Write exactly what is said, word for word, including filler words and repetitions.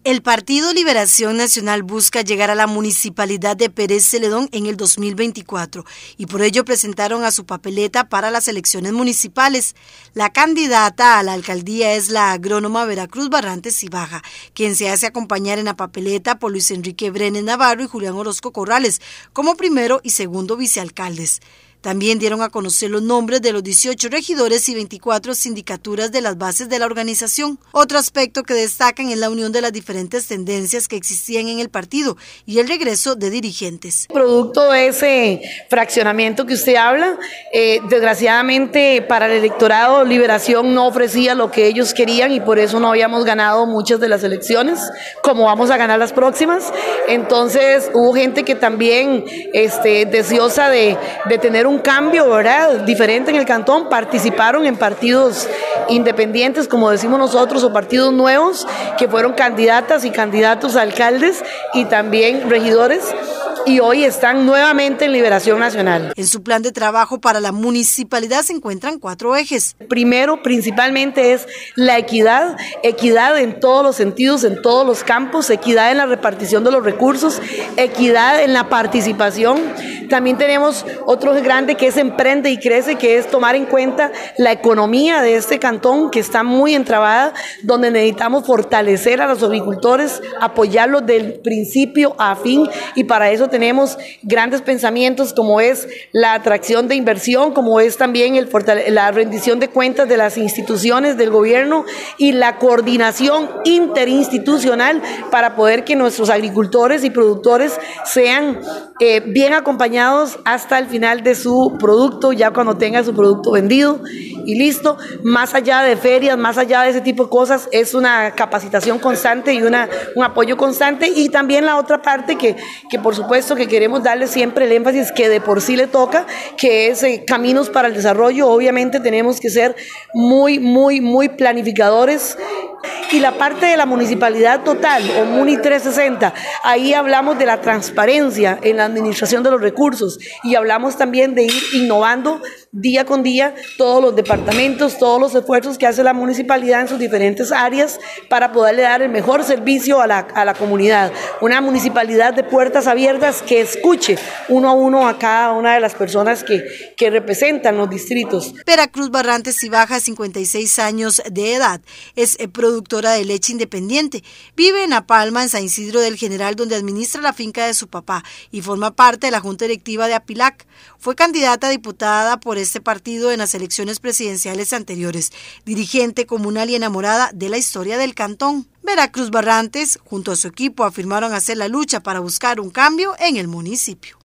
El Partido Liberación Nacional busca llegar a la municipalidad de Pérez Celedón en el dos mil veinticuatro y por ello presentaron a su papeleta para las elecciones municipales. La candidata a la alcaldía es la agrónoma Veracruz Barrantes Cibaja, quien se hace acompañar en la papeleta por Luis Enrique Brenes Navarro y Julián Orozco Corrales como primero y segundo vicealcaldes. También dieron a conocer los nombres de los dieciocho regidores y veinticuatro sindicaturas de las bases de la organización. Otro aspecto que destacan es la unión de las diferentes tendencias que existían en el partido y el regreso de dirigentes. Producto de ese fraccionamiento que usted habla, eh, desgraciadamente para el electorado Liberación no ofrecía lo que ellos querían y por eso no habíamos ganado muchas de las elecciones, como vamos a ganar las próximas. Entonces hubo gente que también este, deseosa de, de tener un un cambio, ¿verdad?, diferente en el cantón, participaron en partidos independientes, como decimos nosotros, o partidos nuevos, que fueron candidatas y candidatos a alcaldes y también regidores, y hoy están nuevamente en Liberación Nacional. En su plan de trabajo para la municipalidad se encuentran cuatro ejes. Primero, principalmente, es la equidad, equidad en todos los sentidos, en todos los campos, equidad en la repartición de los recursos, equidad en la participación. También tenemos otro grande que es Emprende y Crece, que es tomar en cuenta la economía de este cantón que está muy entrabada, donde necesitamos fortalecer a los agricultores, apoyarlos del principio a fin, y para eso tenemos grandes pensamientos como es la atracción de inversión, como es también el la rendición de cuentas de las instituciones del gobierno y la coordinación interinstitucional para poder que nuestros agricultores y productores sean eh, bien acompañados hasta el final de su producto, ya cuando tenga su producto vendido y listo. Más allá de ferias, más allá de ese tipo de cosas, es una capacitación constante y una, un apoyo constante, y también la otra parte que, que por supuesto que queremos darle siempre el énfasis que de por sí le toca, que es eh, caminos para el desarrollo. Obviamente tenemos que ser muy, muy, muy planificadores. Y la parte de la municipalidad total, o Muni trescientos sesenta, ahí hablamos de la transparencia en la administración de los recursos y hablamos también de ir innovando día con día todos los departamentos, todos los esfuerzos que hace la municipalidad en sus diferentes áreas para poderle dar el mejor servicio a la, a la comunidad. Una municipalidad de puertas abiertas que escuche uno a uno a cada una de las personas que, que representan los distritos. Veracruz Barrantes Cibaja, cincuenta y seis años de edad, es productora de leche independiente. Vive en La Palma, en San Isidro del General, donde administra la finca de su papá y forma parte de la Junta Directiva de Apilac. Fue candidata a diputada por este partido en las elecciones presidenciales anteriores, dirigente comunal y enamorada de la historia del cantón. Veracruz Barrantes, junto a su equipo, afirmaron hacer la lucha para buscar un cambio en el municipio.